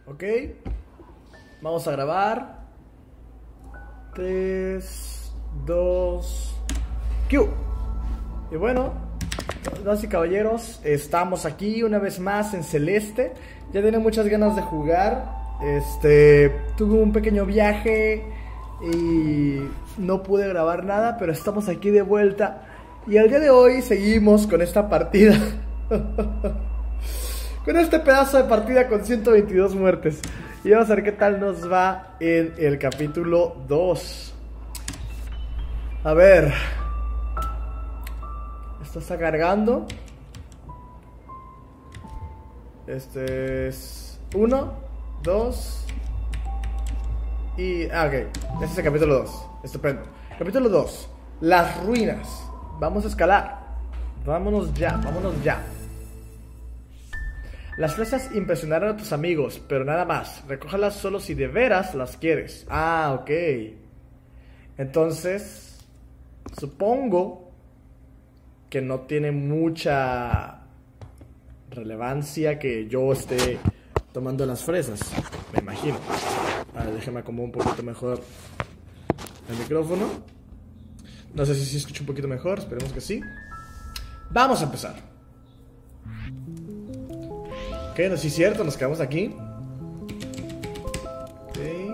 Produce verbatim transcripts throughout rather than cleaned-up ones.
Ok. Vamos a grabar. tres, dos, Q. Y bueno, damas y caballeros, estamos aquí una vez más en Celeste. Ya tenía muchas ganas de jugar. Este, tuve un pequeño viaje y no pude grabar nada, pero estamos aquí de vuelta. Y el día de hoy seguimos con esta partida. Con este pedazo de partida con ciento veintidós muertes. Y vamos a ver qué tal nos va en el capítulo dos. A ver. Esto está cargando. Este es uno, dos y... Ah, ok. Este es el capítulo dos. Estupendo. Capítulo dos. Las ruinas. Vamos a escalar. Vámonos ya, vámonos ya. Las flechas impresionarán a tus amigos, pero nada más. Recójalas solo si de veras las quieres. Ah, ok. Entonces, supongo que no tiene mucha relevancia que yo esté tomando las fresas. Me imagino. A ver, déjame acomodar un poquito mejor el micrófono. No sé si se escucha un poquito mejor, esperemos que sí. Vamos a empezar. Ok, no, sí es cierto, nos quedamos aquí. Ok.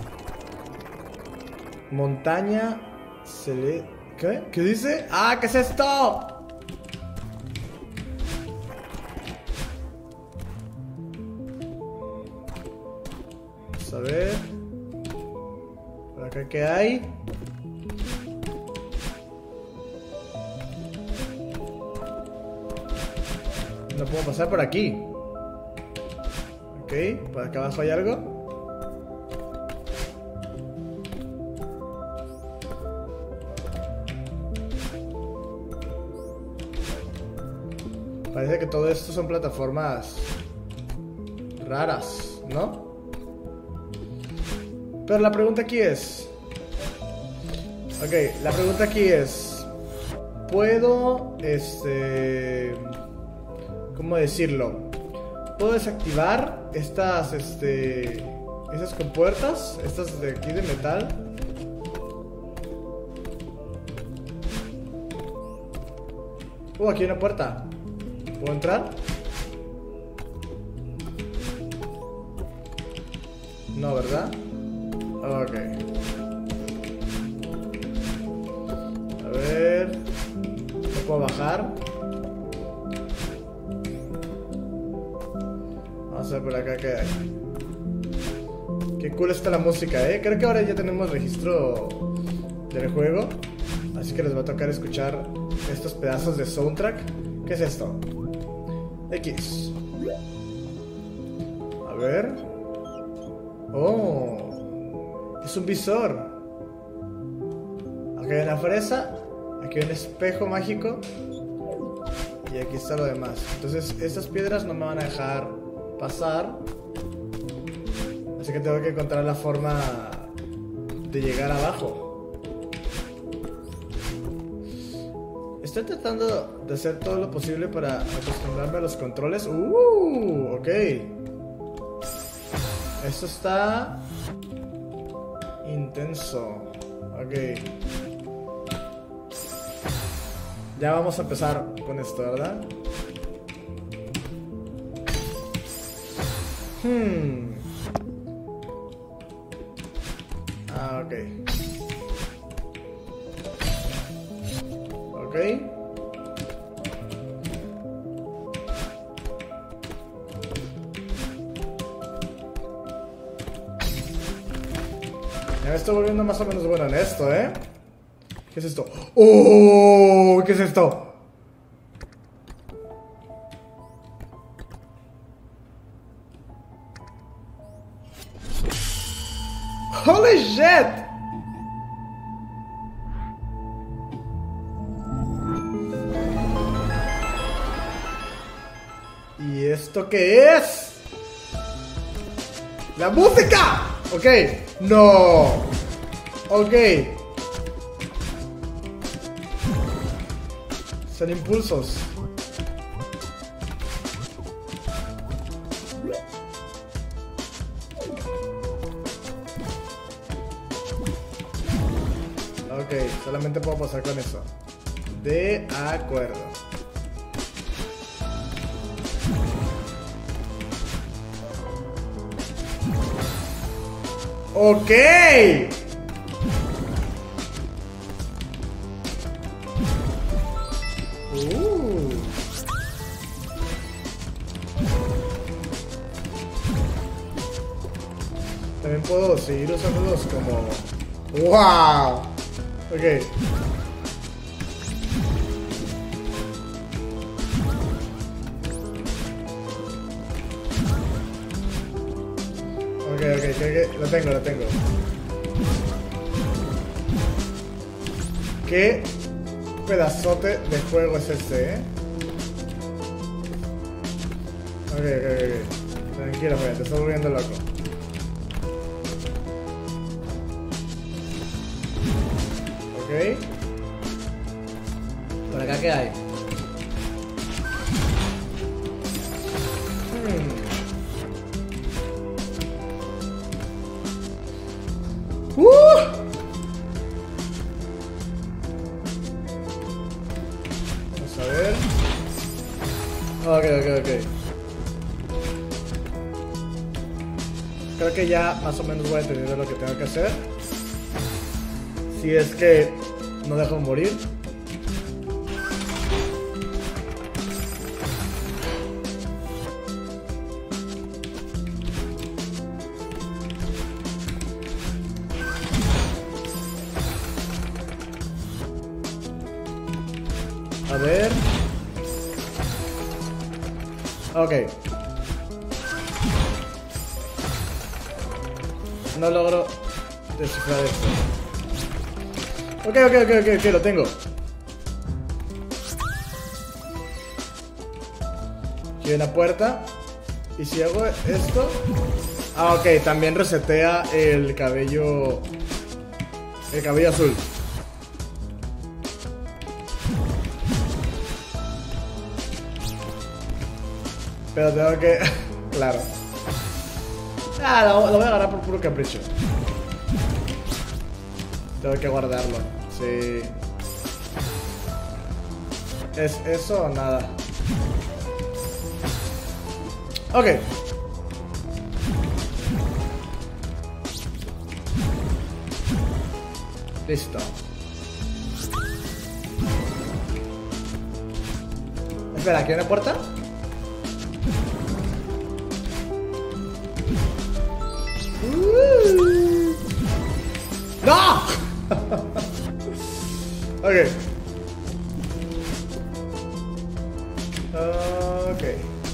Montaña Cele... ¿Qué? ¿Qué dice? ¡Ah! ¿Qué es esto? Vamos a ver. ¿Por acá qué hay? No puedo pasar por aquí. Ok, por acá abajo hay algo. Parece que todo esto son plataformas raras, ¿no? Pero la pregunta aquí es... Ok, la pregunta aquí es... ¿Puedo, este... ¿cómo decirlo? ¿Puedo desactivar estas, este... esas compuertas? Estas de aquí de metal. Uh, aquí hay una puerta. ¿Puedo entrar? No, ¿verdad? Ok. A ver... ¿No puedo bajar? Vamos a ver por acá qué hay. Qué cool está la música, eh. Creo que ahora ya tenemos registro del juego, así que les va a tocar escuchar estos pedazos de soundtrack. ¿Qué es esto? X. A ver. Oh, es un visor. Aquí hay una fresa. Aquí hay un espejo mágico. Y aquí está lo demás. Entonces estas piedras no me van a dejar pasar, así que tengo que encontrar la forma de llegar abajo. Estoy tratando de hacer todo lo posible para acostumbrarme a los controles. Uh, ok. Esto está intenso. Ok. Ya vamos a empezar con esto, ¿verdad? Hmm. Ah, ok. Ok. Ya me estoy volviendo más o menos bueno en esto, ¿eh? ¿Qué es esto? ¡Oh! ¿Qué es esto? ¡Holy shit! ¿Y esto qué es? ¡La música! Ok, no. Ok. Son impulsos. ok, solamente puedo pasar con eso. De acuerdo. Ok. Uh. También puedo seguir usándolos como... ¡Wow! Ok. Ok, ok, ok, ok. Lo tengo, lo tengo. ¿Qué pedazote de juego es este, eh? Ok, ok, ok. Tranquilo, mira, te estás volviendo loco. Ok. ¿Por acá qué hay? Hmm. ¡Uh! Vamos a ver. Ok, ok, ok. Creo que ya más o menos voy a entender lo que tengo que hacer. Si es que no dejo morir. A ver. Ok. No logro descifrar esto. Ok, ok, ok, ok, ok, lo tengo. Aquí hay una puerta. Y si hago esto... Ah, ok, también resetea el cabello... El cabello azul. Pero tengo que... Claro. Ah, lo, lo voy a agarrar por puro capricho. Tengo que guardarlo. Sí. ¿Es eso o nada? Ok. Listo. Espera, ¿aquí hay una puerta? Uh. ¡No! Ok. Ok.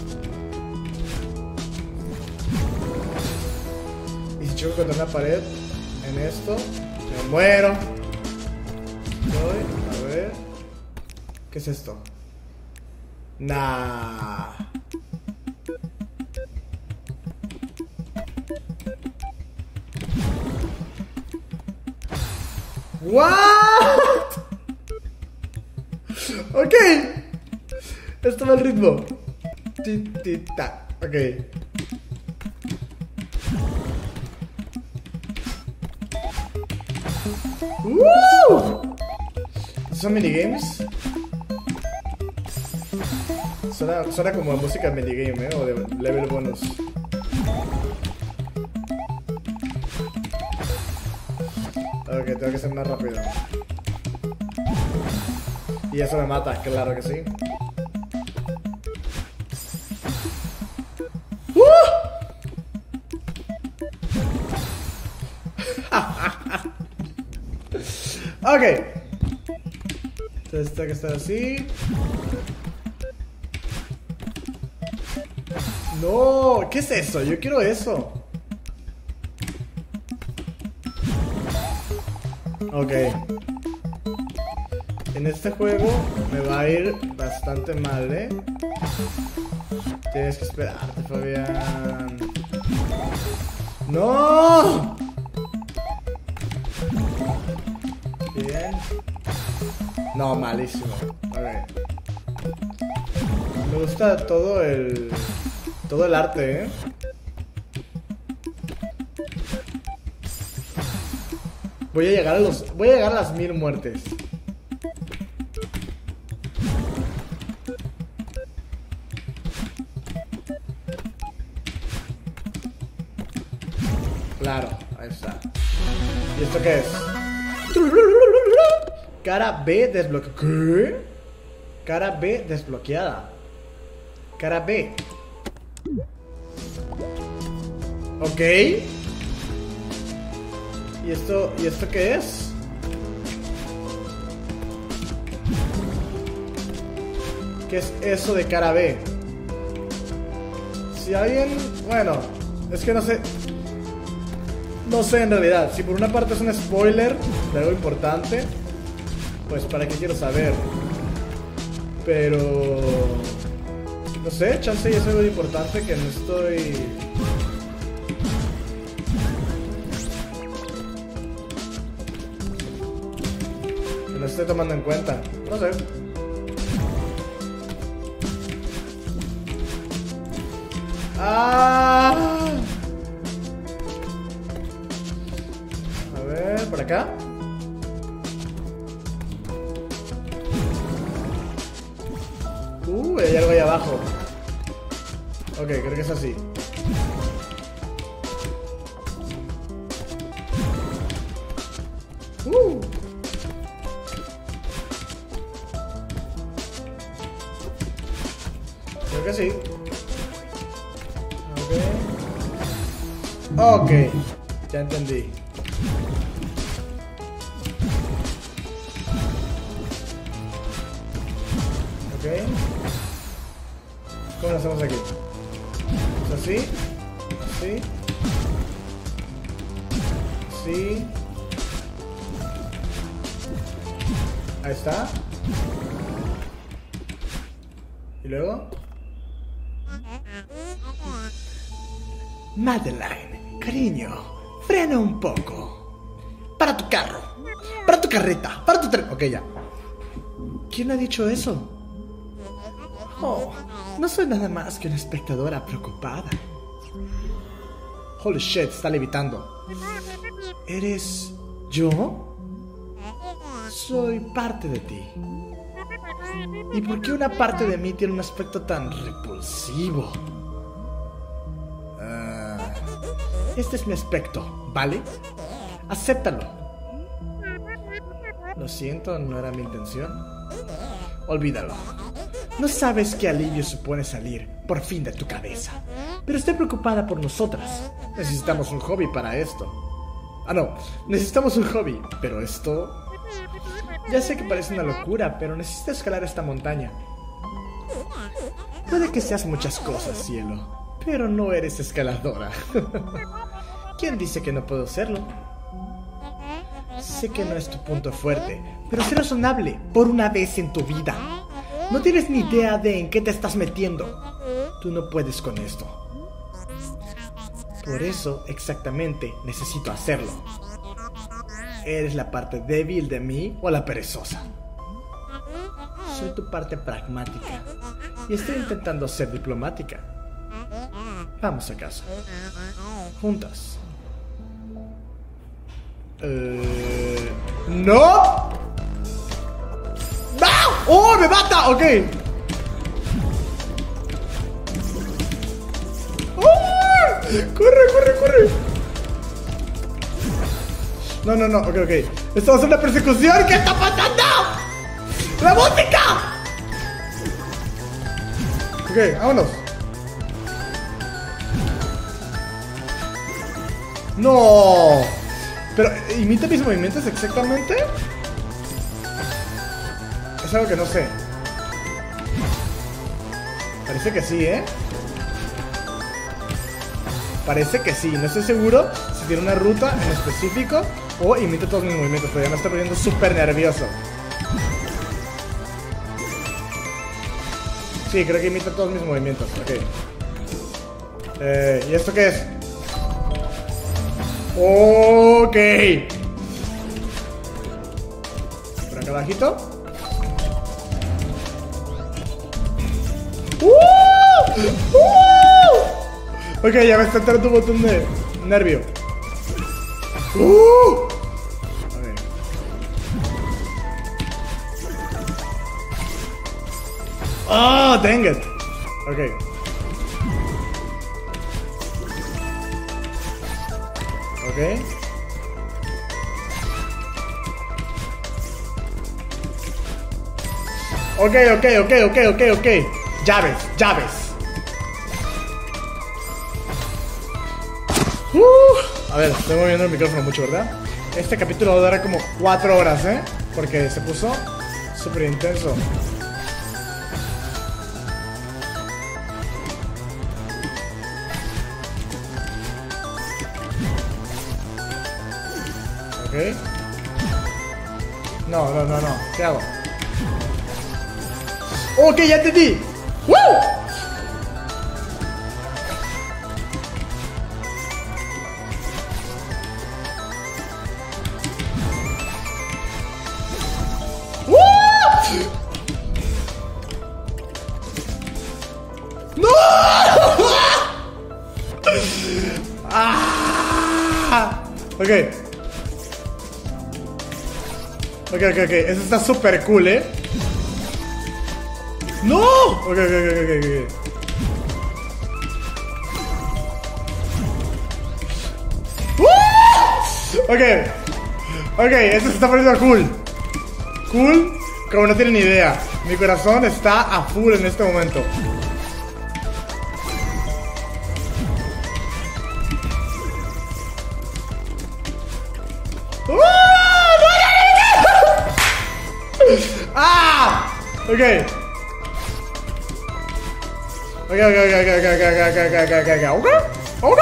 Y si choco contra una pared en esto, me muero. Voy a ver. ¿Qué es esto? Nah. What? Ok. Esto va el ritmo. Titita. Ok. ¡Woo! ¿Son minigames? Suena, suena como música de minigame, ¿eh? O de level bonus. Ok, tengo que ser más rápido. Y eso me mata, claro que sí. ¡Uh! Ok. Entonces tengo que estar así. No, ¿qué es eso? Yo quiero eso. Ok. En este juego me va a ir bastante mal, ¿eh? Tienes que esperarte, Fabián. ¡No! Bien. No, malísimo. Ok. Me gusta todo el... Todo el arte, ¿eh? Voy a llegar a los... Voy a llegar a las mil muertes. Claro, ahí está. ¿Y esto qué es? Cara B desbloqueada. ¿Qué? Cara B desbloqueada. Cara B. Ok. ¿Y esto, ¿y esto qué es? ¿Qué es eso de cara B? Si alguien... Bueno, es que no sé... No sé en realidad. Si por una parte es un spoiler de algo importante, pues para qué quiero saber. Pero... No sé, chance y es algo importante que no estoy... Que no estoy tomando en cuenta. No sé. ¡Ah! A ver, por acá. Uh, hay algo ahí abajo. Ok, creo que es así. Uh. Creo que sí. Ok. Ok, ya entendí. Ok. ¿Cómo lo hacemos aquí? ¿Es así? ¿Así? ¿Así? Ahí está. ¿Y luego? Madeline, cariño, frena un poco. Para tu carro. Para tu carreta. Para tu tren. Ok, ya. ¿Quién ha dicho eso? Oh, no soy nada más que una espectadora preocupada. Holy shit, está levitando. ¿Eres yo? Soy parte de ti. ¿Y por qué una parte de mí tiene un aspecto tan repulsivo? Uh, este es mi aspecto, ¿vale? Acéptalo. Lo siento, no era mi intención. Olvídalo. No sabes qué alivio supone salir, por fin, de tu cabeza. Pero estoy preocupada por nosotras. Necesitamos un hobby para esto. Ah, no. Necesitamos un hobby. Pero esto... Ya sé que parece una locura, pero necesito escalar esta montaña. Puede que seas muchas cosas, cielo, pero no eres escaladora. ¿Quién dice que no puedo serlo? Sé que no es tu punto fuerte, pero sé razonable por una vez en tu vida. No tienes ni idea de en qué te estás metiendo. Tú no puedes con esto. Por eso, exactamente, necesito hacerlo. ¿Eres la parte débil de mí o la perezosa? Soy tu parte pragmática y estoy intentando ser diplomática. Vamos a casa. Juntas. Eh... ¡No! ¡No! ¡Oh, me mata! Ok. ¡Oh! ¡Corre, corre, corre! No, no, no, ok, ok. Estamos en una persecución. ¿Qué está pasando? ¡La música! Ok, vámonos. No. Pero, ¿imita mis movimientos exactamente? Es algo que no sé. Parece que sí, ¿eh? Parece que sí. No estoy seguro si tiene una ruta en específico o imita todos mis movimientos, pero ya me estoy poniendo súper nervioso. Sí, creo que imita todos mis movimientos. Ok. Eh, ¿y esto qué es? Ok. Por acá abajito. ¡Uh! ¡Uh! Ok, ya me está entrando un botón de nervio. ¡Uh! Oh, dang it. Ok. Ok. Ok, ok, ok, ok, ok, ok. Llaves, llaves. Uh, a ver, estoy moviendo el micrófono mucho, ¿verdad? Este capítulo va a durar como cuatro horas, ¿eh? Porque se puso súper intenso. Ok. No, no, no, no. ¿Qué hago? Ok, ya entendí. ¡Woo! ¡No! ¡Ah! Ok. Ok, ok, ok. Eso está súper cool, ¿eh? ¡No! Ok, ok, ok, ok, ok. ¡Uh! Ok. Ok, eso se está poniendo cool. Cool, como no tienen ni idea. Mi corazón está a full en este momento. ¡Uh! ¡Ah! Ok. Ok, ok, ok, ok, ok, ok, ok, ok, ok, ok, ok.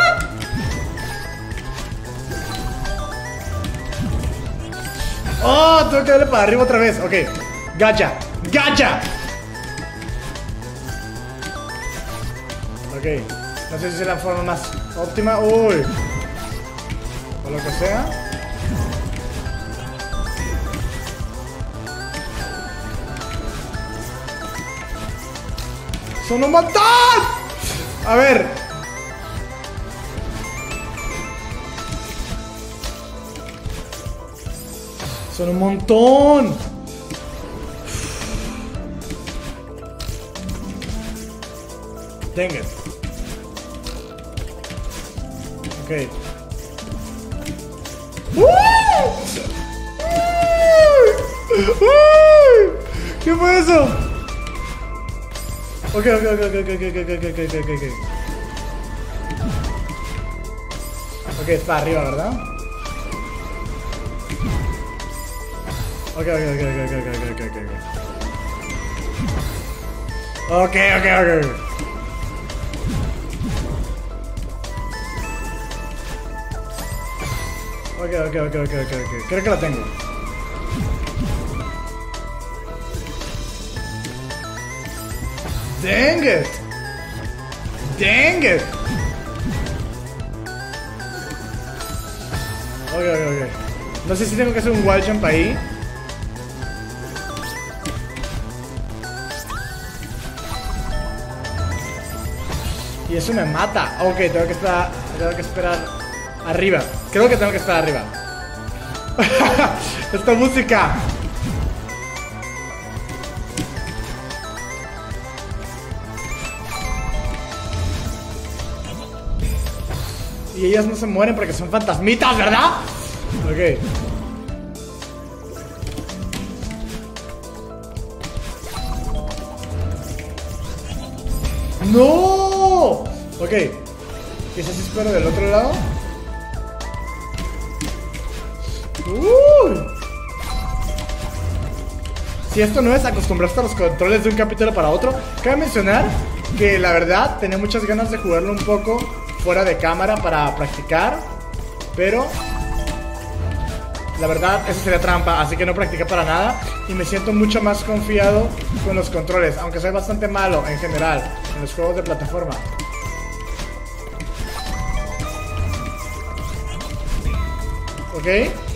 Oh, tengo que darle para arriba otra vez. Ok, gacha, gacha. Ok, no sé si es la forma más óptima. Uy, o lo que sea. ¡Son un montón! A ver. Son un montón. Dang it. Ok. ¡Uh! ¡Uh! ¿Qué fue eso? Ok, ok, ok, ok, ok, ok, ok, ok, ok, ok, ok. Ok, es para arriba, ¿verdad? Ok, ok, ok, ok, ok, ok, ok, ok, ok. Ok, ok, ok. Ok, ok, ok, ok, ok, ok. Creo que la tengo. Dang it! Dang it! Ok, ok, ok. No sé si tengo que hacer un wall jump ahí. Y eso me mata. Ok, tengo que esperar. Tengo que esperar arriba. Creo que tengo que esperar arriba. Esta música. Y ellas no se mueren porque son fantasmitas, ¿verdad? Ok. ¡No! Ok. Quizás espero del otro lado. Uh. Si esto no es acostumbrarse a los controles de un capítulo para otro, cabe mencionar que la verdad tenía muchas ganas de jugarlo un poco fuera de cámara para practicar, pero la verdad eso sería trampa, así que no practiqué para nada y me siento mucho más confiado con los controles, aunque soy bastante malo en general en los juegos de plataforma. Ok.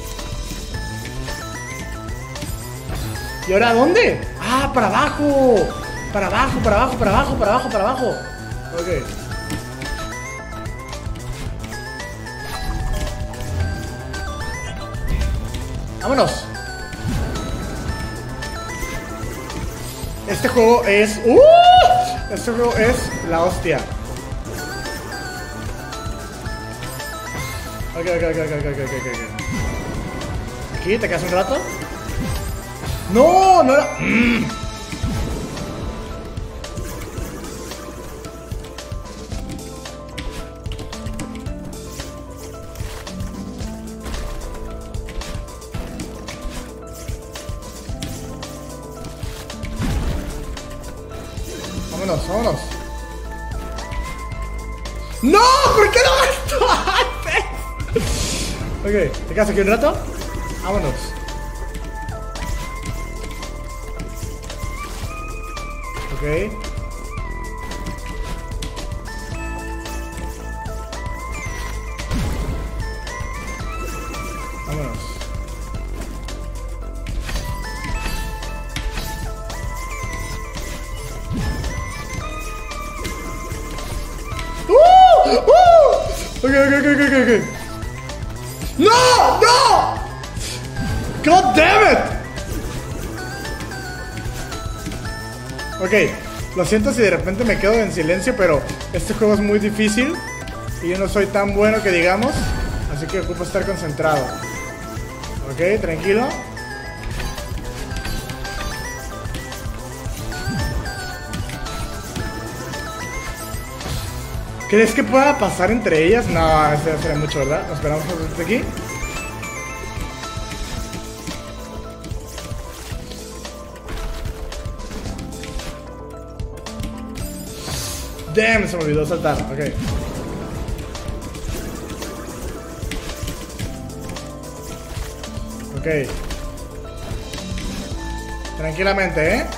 ¿Y ahora dónde? Ah, para abajo. Para abajo, para abajo, para abajo, para abajo, para abajo. Ok. Vámonos. Este juego es... ¡Uh! Este juego es la hostia. Ok, ok, ok, ok, ok, ok, ok. Aquí, ¿te quedas un rato? No, no era... Mm. Vámonos, vámonos. ¡No! ¿Por qué no esto antes? Ok, ¿te quedas aquí un rato? Vámonos. Ok. Vámonos. ¡Uh! ¡Uh! Ok, ok, ok, ok, ok. ¡No! ¡No! ¡God damn it! Ok, lo siento si de repente me quedo en silencio, pero este juego es muy difícil y yo no soy tan bueno que digamos, así que ocupo estar concentrado. Ok, tranquilo. ¿Crees que pueda pasar entre ellas? No, eso sería mucho, ¿verdad? Nos esperamos desde aquí. Damn, se me olvidó saltar. Ok. Ok. Tranquilamente, ¿eh?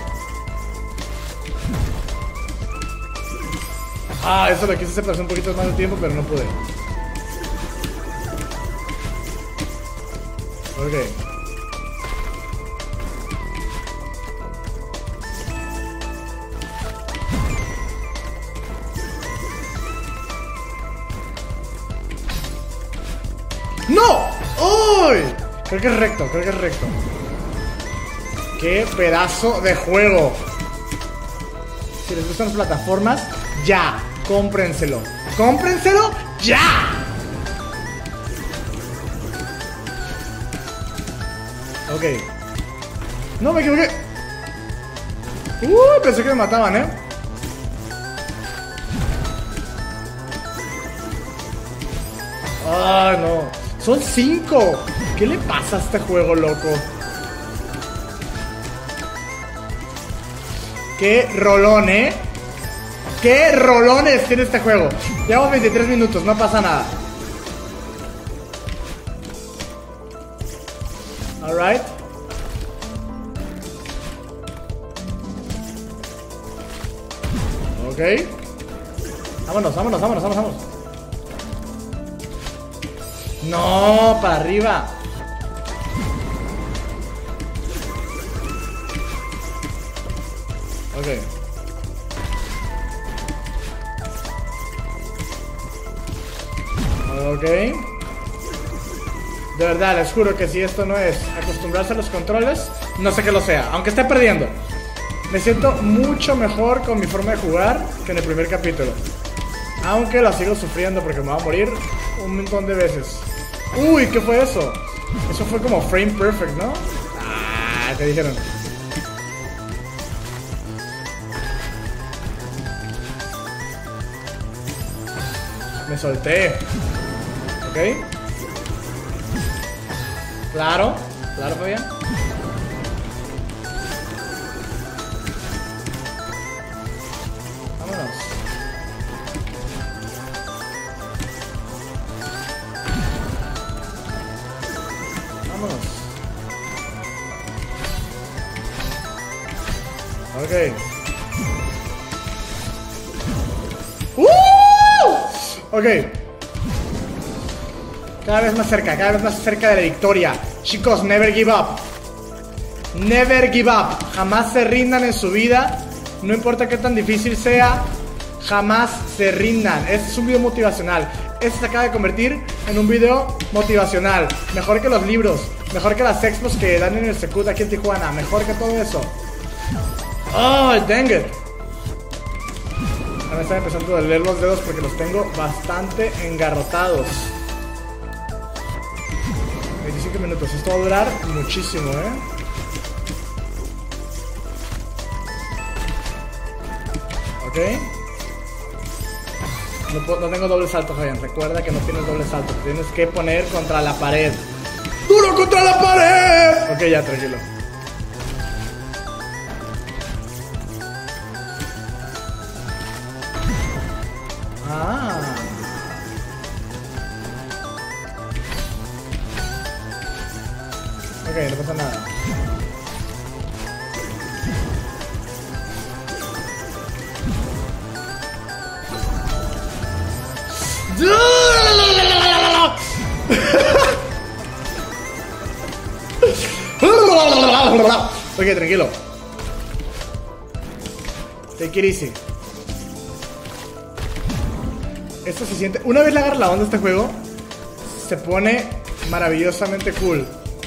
Ah, eso lo quise hacer pasar un poquito más de tiempo, pero no pude. Ok. ¡No! ¡Uy! Creo que es recto, creo que es recto. ¡Qué pedazo de juego! Si les gustan las plataformas, ya, cómprenselo. ¡Cómprenselo ya! Ok. No, me equivoqué. Uh, pensé que me mataban, ¿eh? Ah, no. Son cinco. ¿Qué le pasa a este juego, loco? Qué rolón, ¿eh? ¡Qué rolones tiene este juego! Llevamos veintitrés minutos, no pasa nada. Alright. Ok. Vámonos, vámonos, vámonos, vámonos, vámonos. No, para arriba. Ok. Ok. De verdad, les juro que si esto no es acostumbrarse a los controles, no sé que lo sea, aunque esté perdiendo. Me siento mucho mejor con mi forma de jugar que en el primer capítulo. Aunque la sigo sufriendo porque me va a morir un montón de veces. Uy, ¿qué fue eso? Eso fue como frame perfect, ¿no? Ah, ¿qué dijeron? Me solté. Ok. Claro, claro, Fabián. Vámonos. Vámonos. Ok. ¡Uh! Ok. Cada vez más cerca, cada vez más cerca de la victoria. Chicos, never give up. Never give up. Jamás se rindan en su vida. No importa qué tan difícil sea. Jamás se rindan. Este es un video motivacional. Este se acaba de convertir en un video motivacional. Mejor que los libros. Mejor que las expos que dan en el Secut aquí en Tijuana. Mejor que todo eso. Oh, dang it. Ya me están empezando a doler los dedos porque los tengo bastante engarrotados. veinticinco minutos. Esto va a durar muchísimo, ¿eh? Ok. No, puedo, no tengo doble salto, Fabián. Recuerda que no tienes doble salto. Tienes que poner contra la pared. ¡Duro contra la pared! Ok, ya, tranquilo. Ah. Ok, no pasa nada. Ok, tranquilo. Take it easy. Esto se siente... Una vez le agarras la onda a este juego, se pone maravillosamente cool.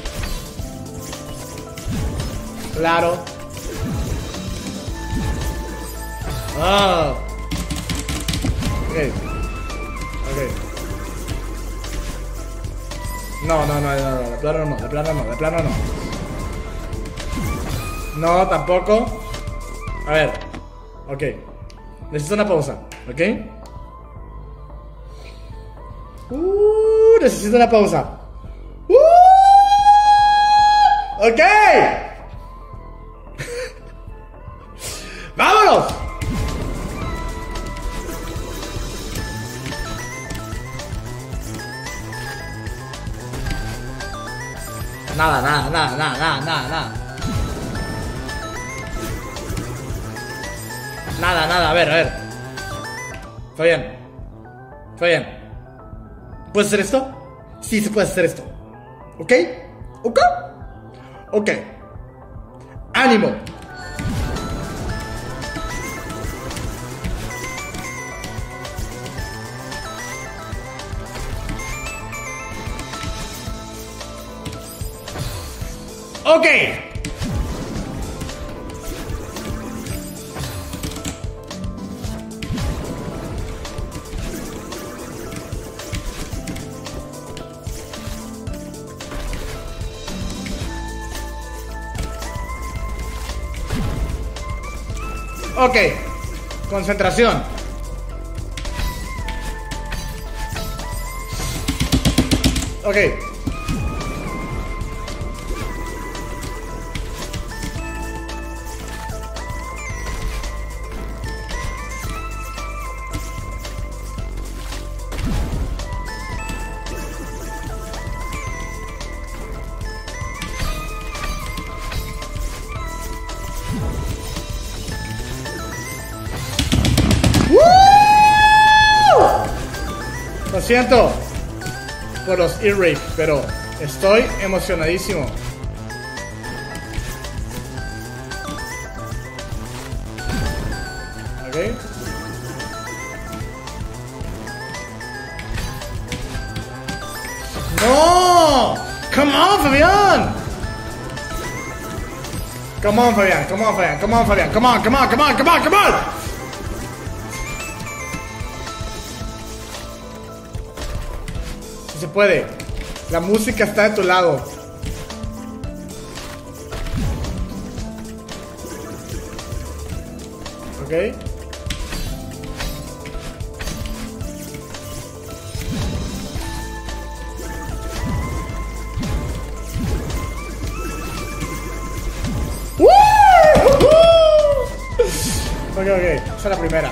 Claro. Ah. Ok. Ok. No, no, no, no, no, de plano no, de plano no, de plano no. No, tampoco. A ver. Ok. Necesito una pausa, ¿ok? Uh, necesito una pausa. Uh, ok. ¡Vámonos! Nada, nada, nada, nada, nada, nada, nada. Nada, nada, a ver, a ver. Está bien. Está bien. ¿Puedes hacer esto? Sí, se puede hacer esto. ¿Ok? ¿Ok? Ok. ¡Ánimo! Ok. Ok. Concentración. Ok. Lo siento por los ear rape, pero estoy emocionadísimo. Ok. No, come on, Fabián. Come on, Fabián. Come on, Fabián. Come on, Fabián. Come on, come on, come on, come on, come on. Se puede. La música está de tu lado. Ok. ¡Woo! Ok, ok. Esa es la primera.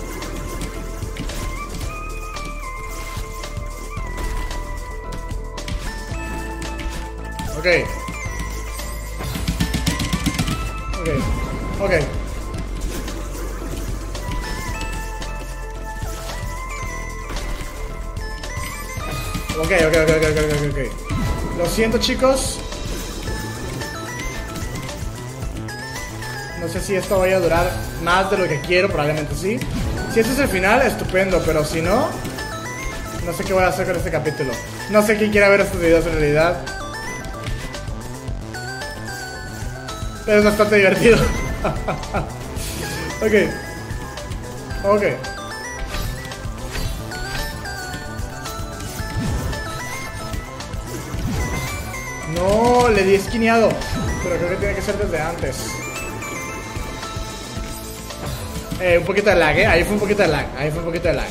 Ok. Ok. Ok. Ok, ok, ok, ok, ok, ok, ok. Lo siento, chicos. No sé si esto vaya a durar más de lo que quiero, probablemente sí. Si este es el final, estupendo, pero si no, no sé qué voy a hacer con este capítulo. No sé quién quiera ver estos videos en realidad. Pero es bastante divertido. Ok. Ok. No, le di esquineado. Pero creo que tiene que ser desde antes. Eh, un poquito de lag, eh. Ahí fue un poquito de lag. Ahí fue un poquito de lag.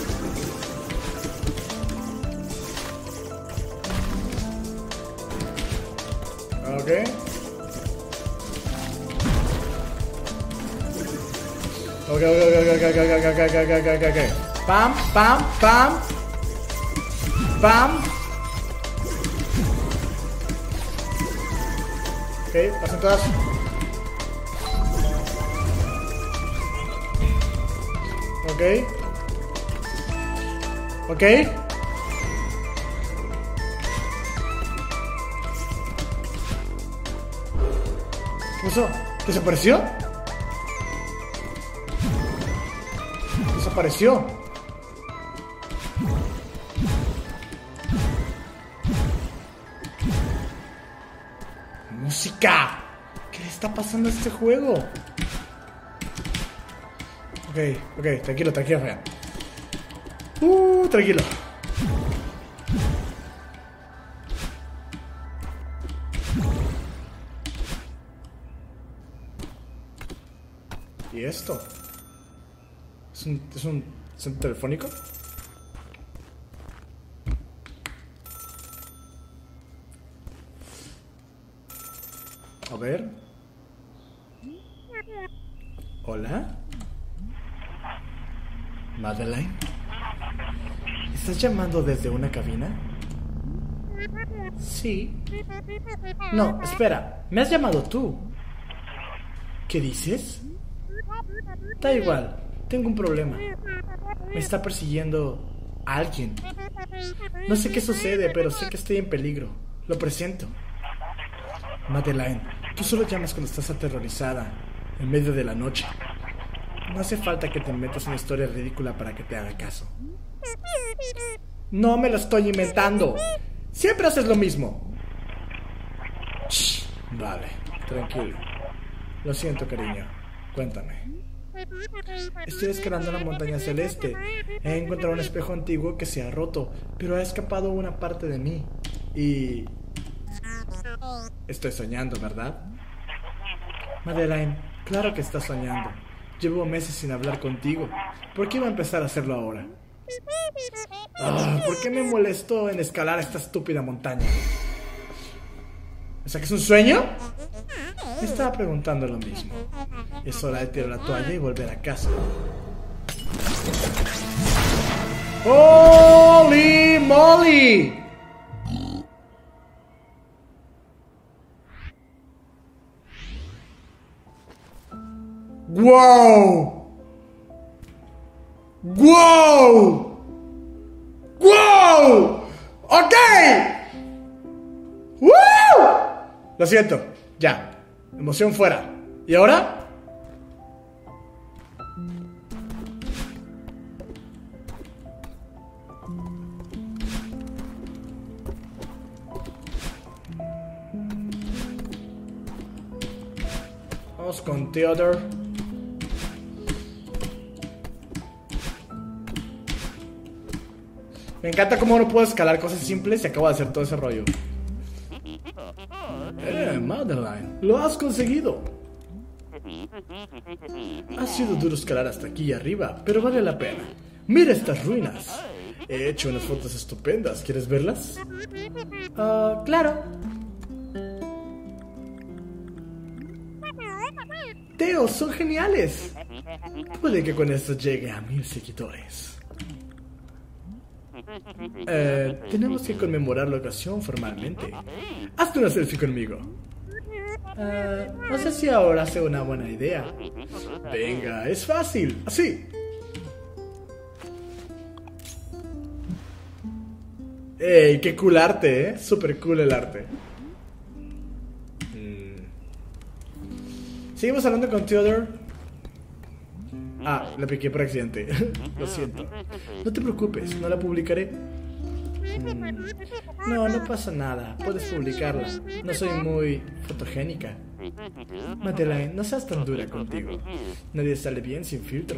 Ok. Ok, ok, ok, ok, ok, ok, ok, ok, ok, ok, ok. Pam, pam, pam. Pam. Ok, pasan todas. Ok. Ok. ¿Qué pasó? ¿Desapareció? Desapareció. Música. ¿Qué le está pasando a este juego? Ok, ok, tranquilo, tranquilo, Ryan. Uh, tranquilo. ¿Y esto? ¿Es un, es un centro telefónico? A ver. ¿Hola? ¿Madeline? ¿Estás llamando desde una cabina? Sí. No, espera. Me has llamado tú. ¿Qué dices? Da igual. Tengo un problema. Me está persiguiendo alguien. No sé qué sucede, pero sé que estoy en peligro. Lo presiento. Madeline, tú solo llamas cuando estás aterrorizada, en medio de la noche. No hace falta que te metas una historia ridícula para que te haga caso. No me lo estoy inventando. Siempre haces lo mismo. Shh, vale, tranquilo. Lo siento, cariño. Cuéntame. Estoy escalando la montaña celeste. He encontrado un espejo antiguo que se ha roto, pero ha escapado una parte de mí. Y... estoy soñando, ¿verdad? Madeline, claro que estás soñando. Llevo meses sin hablar contigo. ¿Por qué iba a empezar a hacerlo ahora? Oh, ¿por qué me molestó en escalar esta estúpida montaña? ¿O sea que es un sueño? Me estaba preguntando lo mismo. Es hora de tirar la toalla y volver a casa. ¡Holy moly! ¡Wow! ¡Wow! ¡Wow! ¡Ok! ¡Woo! Lo siento, ya. Emoción fuera. ¿Y ahora? Vamos con Theodore. Me encanta cómo no puedo escalar cosas simples y acabo de hacer todo ese rollo. Eh, Madeline, lo has conseguido. Ha sido duro escalar hasta aquí arriba, pero vale la pena. Mira estas ruinas. He hecho unas fotos estupendas. ¿Quieres verlas? Ah, uh, claro. Teo, son geniales. Puede que con esto llegue a mil seguidores. Eh, tenemos que conmemorar la ocasión formalmente. Hazte una selfie conmigo. Uh, no sé si ahora sea una buena idea. Venga, es fácil. Así. Ey, qué cool arte, eh. Super cool el arte. Mm. Seguimos hablando con Theodore. Ah, la piqué por accidente. Lo siento. No te preocupes, no la publicaré. Mm. No, no pasa nada. Puedes publicarla. No soy muy fotogénica. Madeline, no seas tan dura contigo. Nadie sale bien sin filtro.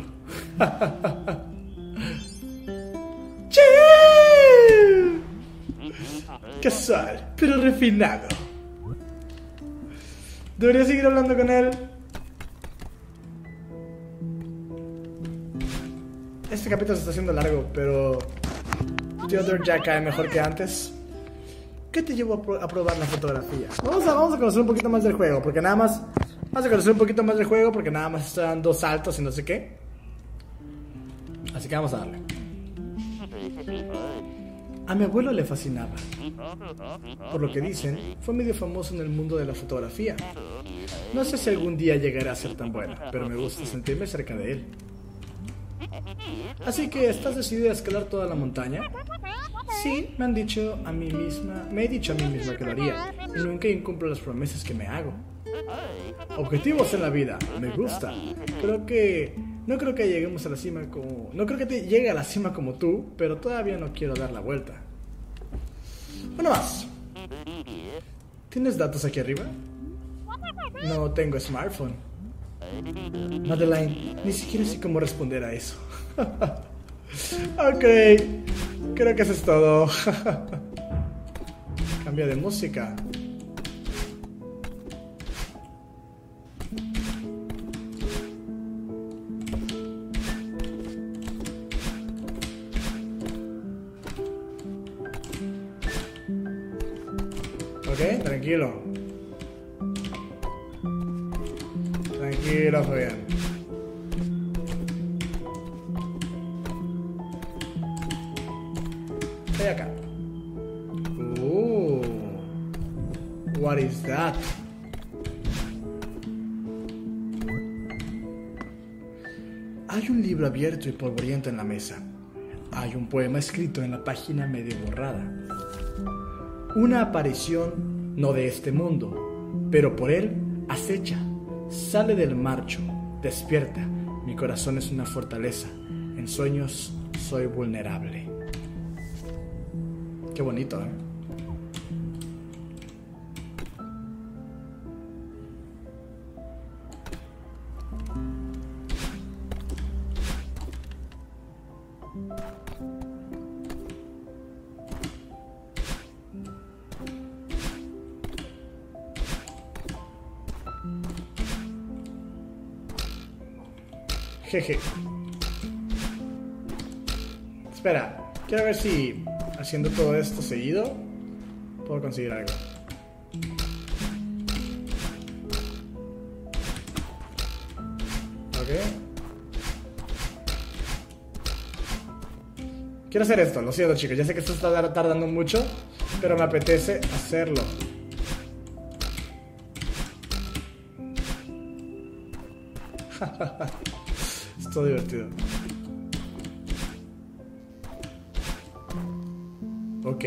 ¡Chill! Casual, pero refinado. Debería seguir hablando con él. Este capítulo se está haciendo largo, pero Theodore ya cae mejor que antes. ¿Qué te llevó a, pro a probar la fotografía? Vamos a, vamos a conocer un poquito más del juego, porque nada más... Vamos a conocer un poquito más del juego, porque nada más están dos saltos y no sé qué. Así que vamos a darle. A mi abuelo le fascinaba. Por lo que dicen, fue medio famoso en el mundo de la fotografía. No sé si algún día llegará a ser tan bueno, pero me gusta sentirme cerca de él. Así que, ¿estás decidido a escalar toda la montaña? Sí, me han dicho a mí misma, me he dicho a mí misma que lo haría, y nunca incumplo las promesas que me hago. Objetivos en la vida, me gusta. Creo que, no creo que lleguemos a la cima como, no creo que te llegue a la cima como tú, pero todavía no quiero dar la vuelta. Uno más. ¿Tienes datos aquí arriba? No tengo smartphone. Madeline, ni siquiera sé cómo responder a eso. Ok, creo que eso es todo. Cambia de música. Ok, tranquilo. Tranquilo, Fabián. Estoy acá. Uh, what is that? Hay un libro abierto y polvoriento en la mesa. Hay un poema escrito en la página medio borrada. Una aparición no de este mundo, pero por él acecha. Sale del marcho, despierta. Mi corazón es una fortaleza. En sueños soy vulnerable. Qué bonito, ¿eh? Jeje. Espera, quiero ver si haciendo todo esto seguido puedo conseguir algo. Ok. Quiero hacer esto, lo siento chicos, ya sé que esto está tardando mucho, pero me apetece hacerlo. Es todo divertido. Ok.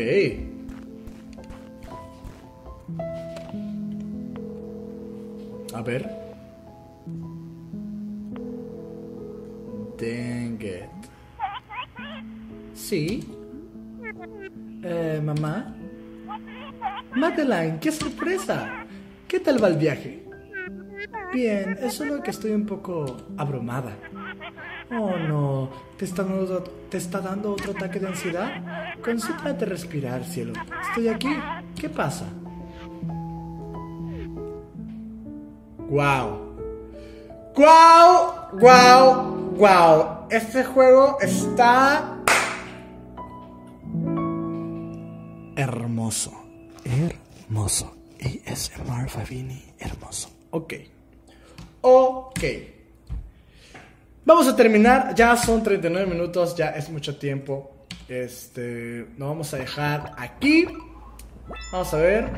A ver. Dang it. Sí. Eh, mamá. Madeline, qué sorpresa. ¿Qué tal va el viaje? Bien, es solo que estoy un poco abrumada. Oh no, ¿te está dando, te está dando otro ataque de ansiedad? Concéntrate en respirar, cielo. Estoy aquí. ¿Qué pasa? Wow. Wow, wow, wow. Este juego está hermoso. Hermoso. A S M R Favini, hermoso. Ok. Ok. Vamos a terminar. Ya son treinta y nueve minutos. Ya es mucho tiempo. Este. Nos vamos a dejar aquí. Vamos a ver.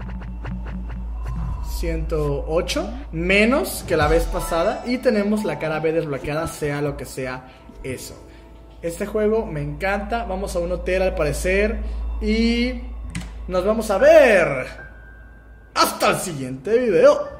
ciento ocho. Menos que la vez pasada. Y tenemos la cara B desbloqueada. Sea lo que sea eso. Este juego me encanta. Vamos a un hotel al parecer. Y nos vamos a ver. Hasta el siguiente video.